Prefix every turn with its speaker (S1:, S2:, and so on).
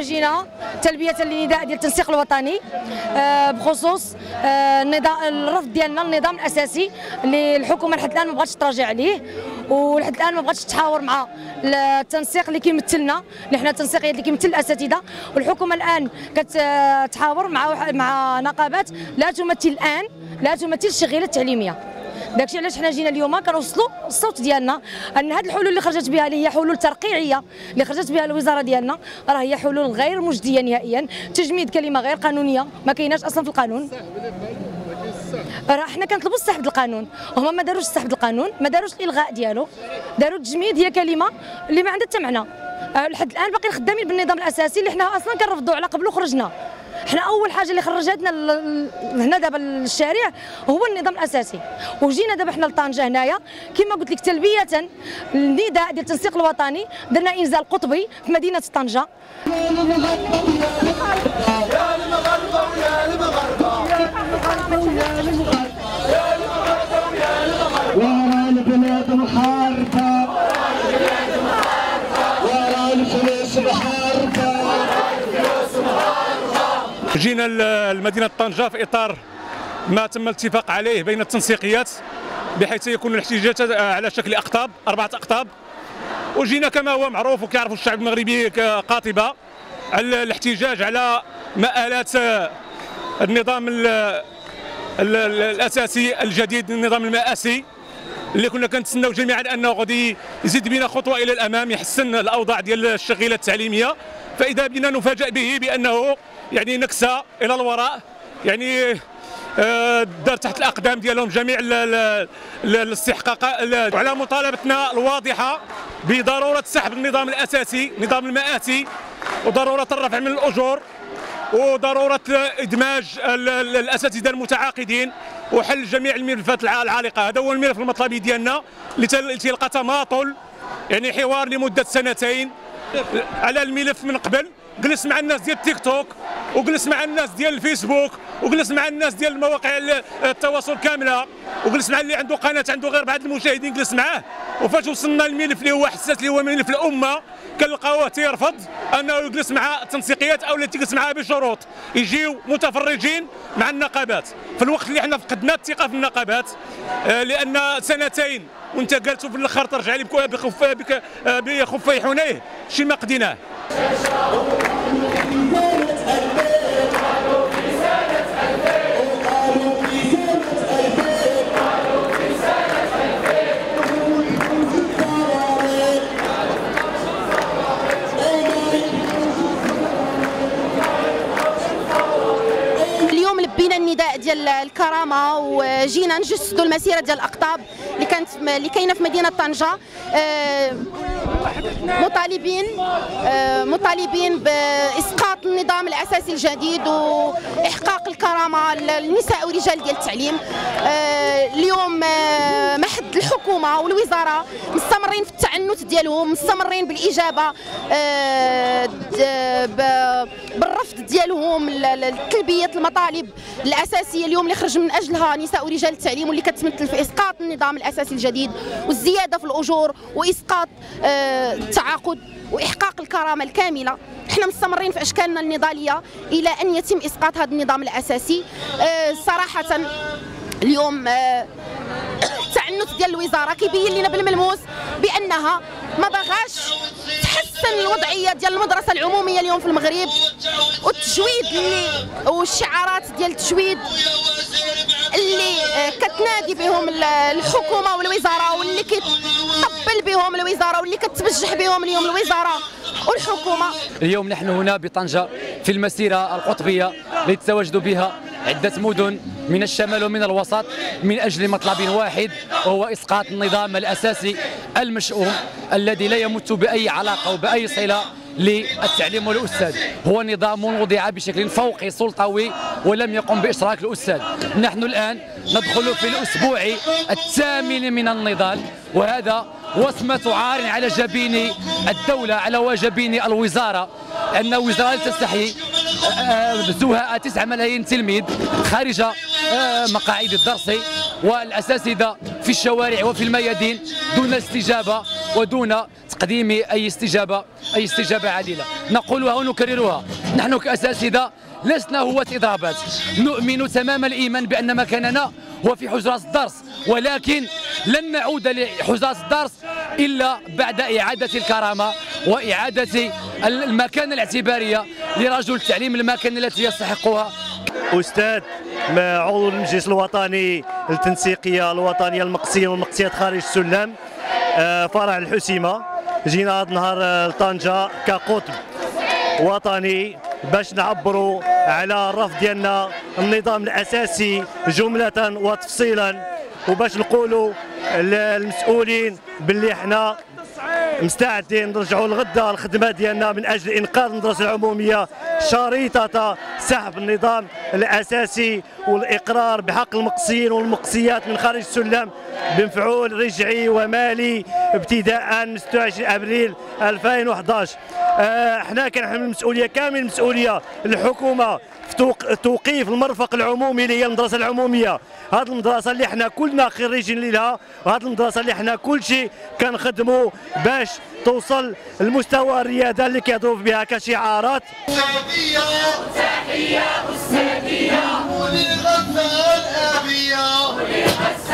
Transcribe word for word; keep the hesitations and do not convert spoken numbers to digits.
S1: جينا تلبيه للنداء ديال التنسيق الوطني بخصوص النظام الرفض ديالنا النظام الاساسي اللي الحكومه لحد الان ما بغاتش تراجع عليه، ولحد الان ما بغاتش تحاور مع التنسيق اللي كيمثلنا، اللي حنا التنسيقيات اللي كيمثل الاساتذه، والحكومه الان كتحاور مع مع نقابات لا تمثل الان لا تمثل الشغيله التعليميه. داكشي علاش حنا جينا اليوم كنوصلوا الصوت ديالنا ان هذه الحلول اللي خرجت بها اللي هي حلول ترقيعيه اللي خرجت بها الوزاره ديالنا راه هي حلول غير مجديه نهائيا، تجميد كلمه غير قانونيه ما كايناش اصلا في القانون. راه حنا كنطلبوا السحب القانون، هما ما داروش السحب القانون، ما داروش الالغاء ديالو، داروا تجميد هي كلمه اللي ما عندها حتى معنى. لحد الان باقي خدامين بالنظام الاساسي اللي حنا اصلا كنرفضوا على قبل وخرجنا. حنا اول حاجه اللي خرجتنا هنا دابا للشارع هو النظام الاساسي، وجينا دابا حنا لطنجه هنايا كما قلت لك تلبيه النداء ديال التنسيق الوطني. درنا انزال قطبي في مدينه طنجه.
S2: جينا لمدينة طنجة في إطار ما تم الاتفاق عليه بين التنسيقيات بحيث يكون الاحتجاجات على شكل أقطاب، أربعة أقطاب، وجينا كما هو معروف وكيعرفوا الشعب المغربي قاطبة على الاحتجاج على مآلات النظام الأساسي الجديد، النظام المآسي اللي كنا كنتسناو جميعا أنه غادي يزيد بنا خطوة إلى الأمام، يحسن الأوضاع ديال الشغيلة التعليميه، فإذا بنا نفاجأ به بأنه يعني نكسة إلى الوراء، يعني دار تحت الأقدام ديالهم جميع الاستحقاقات، وعلى مطالبتنا الواضحة بضرورة سحب النظام الأساسي نظام المآسي، وضرورة الرفع من الأجور، وضرورة إدماج الأساتذة المتعاقدين، وحل جميع الملفات العالقة. هذا هو الملف المطلبي ديالنا اللي تلقى تماطل، يعني حوار لمدة سنتين على الملف من قبل. جلس مع الناس ديال التيك توك، وجلس مع الناس ديال الفيسبوك، وجلس مع الناس ديال المواقع التواصل كامله، وجلس مع اللي عنده قناه عنده غير بعض المشاهدين جلس معاه. وفاش وصلنا للملف اللي هو حساس اللي هو ملف الامه كنلقاوه تيرفض انه يجلس مع التنسيقيات او اللي تجلس معها بشروط يجيو متفرجين مع النقابات، في الوقت اللي حنا فقدنا الثقه في النقابات لان سنتين وانت قالتوا في الاخر ترجع لي بخفي حنيه، شي ما قديناه.
S3: اليوم لبينا النداء ديال الكرامه وجينا نجسدوا المسيره ديال الاقطاب اللي كانت اللي كاينه في مدينه طنجه، مطالبين مطالبين باسقاط النظام الاساسي الجديد واحقاق الكرامه للنساء ورجال ديال التعليم. اليوم محد الحكومه والوزاره مستمرين في التعنت ديالهم، مستمرين بالاجابه بالرفض ديالهم لتلبيه المطالب الاساسيه اليوم اللي خرج من اجلها نساء ورجال التعليم، واللي كتمثل في اسقاط النظام الاساسي الجديد والزياده في الاجور واسقاط التعاقد واحقاق الكرامه الكامله. احنا مستمرين في اشكالنا النضاليه الى ان يتم اسقاط هذا النظام الاساسي. صراحه اليوم التعنت ديال الوزاره كيبين لنا بالملموس بانها ما باغاش تحسن الوضعيه ديال المدرسه العموميه اليوم في المغرب، والتجويد اللي والشعارات ديال التجويد اللي كتنادي بهم الحكومه والوزاره واللي كتطبل بهم الوزاره واللي كتبجح بهم اليوم الوزاره والحكومه.
S4: اليوم نحن هنا بطنجه في المسيره القطبيه التي تتواجد بها عدة مدن من الشمال ومن الوسط من أجل مطلب واحد، وهو إسقاط النظام الأساسي المشؤوم الذي لا يمت بأي علاقة وبأي صلة للتعليم والأستاذ. هو نظام وضع بشكل فوقي سلطوي ولم يقم بإشراك الأستاذ. نحن الآن ندخل في الأسبوع الثامن من النضال، وهذا وصمة عار على جبين الدولة على وجبين الوزارة، أن الوزارة لا تستحي زهاء تسعة ملايين تلميذ خارج مقاعد الدرس والأساتذة في الشوارع وفي الميادين دون استجابة ودون تقديم أي استجابة أي استجابة عادلة. نقولها ونكررها، نحن كأساتذة لسنا هواة إضرابات، نؤمن تمام الإيمان بأن مكاننا هو في حجرات الدرس، ولكن لن نعود لحجرات الدرس إلا بعد إعادة الكرامة وإعادة المكانة الاعتبارية لرجل التعليم المكانة التي يستحقها.
S5: أستاذ عضو المجلس الوطني للتنسيقية الوطنية المقصية والمقصيات خارج السلم فرع الحسيمة، جينا هذا النهار لطنجة كقطب وطني باش نعبروا على الرفض ديالنا النظام الأساسي جملة وتفصيلا، وباش نقولوا للمسؤولين باللي احنا مستعدين نرجعوا لغدا الخدمه ديالنا من اجل انقاذ المدرسه العموميه شريطه سحب النظام الاساسي والاقرار بحق المقصيين والمقصيات من خارج السلم بمفعول رجعي ومالي ابتداء من ستة وعشرين ابريل ألفين وأحد عشر. احنا كنحمل المسؤوليه كامل المسؤوليه الحكومه في توقيف المرفق العمومي اللي هي المدرسه العموميه، هذه المدرسه اللي احنا كلنا خريجين لها، وهذه المدرسه اللي احنا كل شيء كنخدموا باش توصل لمستوى الرياده اللي كيهضروا بها كشعارات.
S6: تحيه تحيه استاذيه وللغزه الابيه